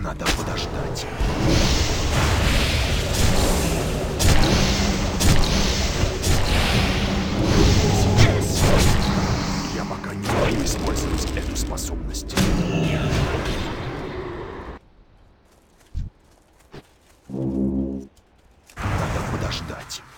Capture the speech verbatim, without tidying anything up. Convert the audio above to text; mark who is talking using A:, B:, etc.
A: Надо подождать. Сейчас. Я пока не могу использовать эту способность. Надо подождать.